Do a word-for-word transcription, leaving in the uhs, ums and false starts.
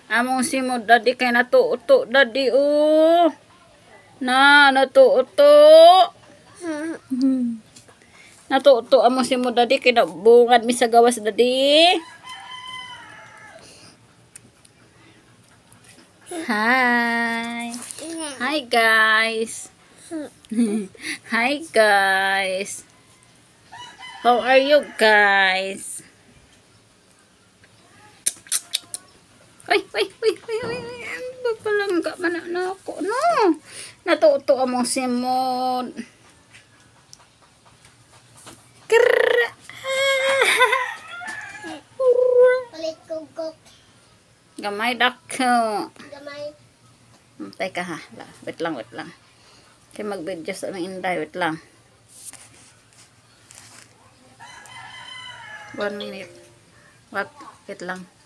Among simod daddy kay natuto daddy oh. Na natuto. Natuto among simod daddy kay nabungad mi sa gawas daddy. Hi. Hi guys. Hi guys. How are you guys? Ay, ay, ay, ay, ay, ay, papalangga man na ako, no? Natuto among simod. Krrrr. Palit kugok. Gamay dako. Gamay. Hmm, teka ha. Wait lang, wait lang. Kaya mag-video sa aming inday. Wait lang. One minute. What? Wait lang.